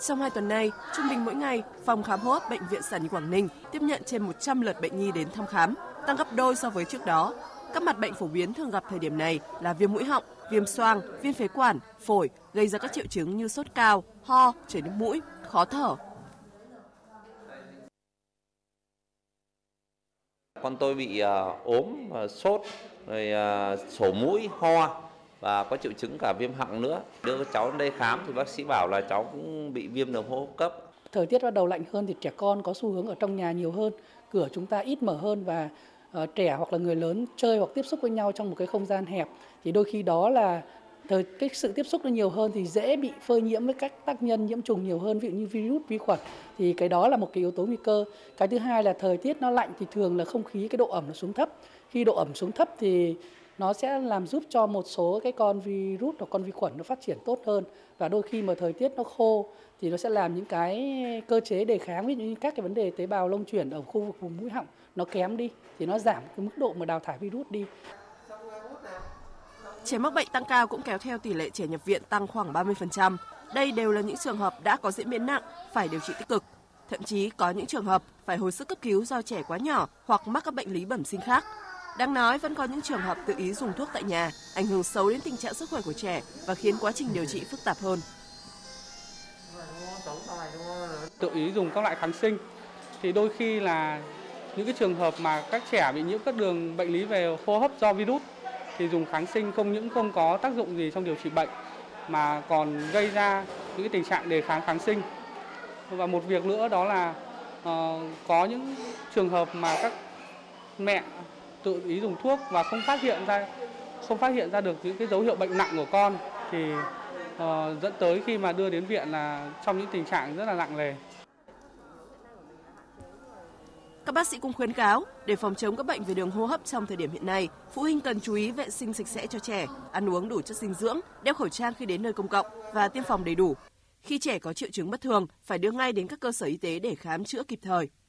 Trong 2 tuần nay, trung bình mỗi ngày, phòng khám hô hấp Bệnh viện Sản Nhi Quảng Ninh tiếp nhận trên 100 lượt bệnh nhi đến thăm khám, tăng gấp đôi so với trước đó. Các mặt bệnh phổ biến thường gặp thời điểm này là viêm mũi họng, viêm xoang, viêm phế quản, phổi, gây ra các triệu chứng như sốt cao, ho, chảy nước mũi, khó thở. Con tôi bị ốm, sốt, rồi sổ mũi, ho và có triệu chứng cả viêm họng nữa. Đưa cháu đến đây khám thì bác sĩ bảo là cháu cũng bị viêm đường hô hấp cấp. Thời tiết bắt đầu lạnh hơn thì trẻ con có xu hướng ở trong nhà nhiều hơn, cửa chúng ta ít mở hơn và trẻ hoặc là người lớn chơi hoặc tiếp xúc với nhau trong một cái không gian hẹp thì đôi khi đó là cái sự tiếp xúc nó nhiều hơn thì dễ bị phơi nhiễm với các tác nhân nhiễm trùng nhiều hơn, ví dụ như virus, vi khuẩn, thì cái đó là một cái yếu tố nguy cơ. Cái thứ hai là thời tiết nó lạnh thì thường là không khí, cái độ ẩm nó xuống thấp. Khi độ ẩm xuống thấp thì nó sẽ làm giúp cho một số cái con virus hoặc con vi khuẩn nó phát triển tốt hơn, và đôi khi mà thời tiết nó khô thì nó sẽ làm những cái cơ chế đề kháng, ví dụ như các cái vấn đề tế bào lông chuyển ở khu vực vùng mũi họng nó kém đi thì nó giảm cái mức độ mà đào thải virus đi. Trẻ mắc bệnh tăng cao cũng kéo theo tỷ lệ trẻ nhập viện tăng khoảng 30%. Đây đều là những trường hợp đã có diễn biến nặng, phải điều trị tích cực. Thậm chí có những trường hợp phải hồi sức cấp cứu do trẻ quá nhỏ hoặc mắc các bệnh lý bẩm sinh khác. Đáng nói, vẫn có những trường hợp tự ý dùng thuốc tại nhà, ảnh hưởng xấu đến tình trạng sức khỏe của trẻ và khiến quá trình điều trị phức tạp hơn. Tự ý dùng các loại kháng sinh thì đôi khi là những cái trường hợp mà các trẻ bị nhiễm các đường bệnh lý về hô hấp do virus thì dùng kháng sinh không những không có tác dụng gì trong điều trị bệnh mà còn gây ra những cái tình trạng đề kháng kháng sinh. Và một việc nữa đó là có những trường hợp mà các mẹ tự ý dùng thuốc và không phát hiện ra được những cái dấu hiệu bệnh nặng của con thì dẫn tới khi mà đưa đến viện là trong những tình trạng rất là nặng nề. Các bác sĩ cũng khuyến cáo, để phòng chống các bệnh về đường hô hấp trong thời điểm hiện nay, phụ huynh cần chú ý vệ sinh sạch sẽ cho trẻ, ăn uống đủ chất dinh dưỡng, đeo khẩu trang khi đến nơi công cộng và tiêm phòng đầy đủ. Khi trẻ có triệu chứng bất thường, phải đưa ngay đến các cơ sở y tế để khám chữa kịp thời.